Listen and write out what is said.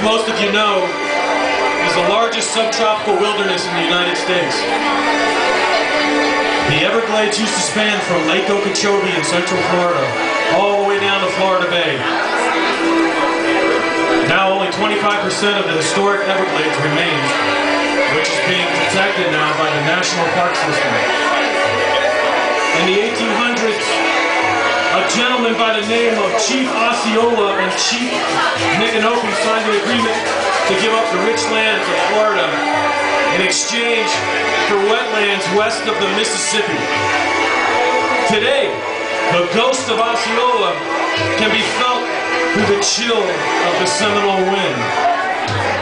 most of you know, is the largest subtropical wilderness in the United States. The Everglades used to span from Lake Okeechobee in central Florida all the way down to Florida Bay. Now only 25% of the historic Everglades remains, which is being protected now by the National Park System. In the 1800s, a gentleman by the name of Chief Osceola and Chief Micanopy signed an agreement to give up the rich lands of Florida in exchange for wetlands west of the Mississippi. Today, the ghost of Osceola can be felt through the chill of the Seminole wind.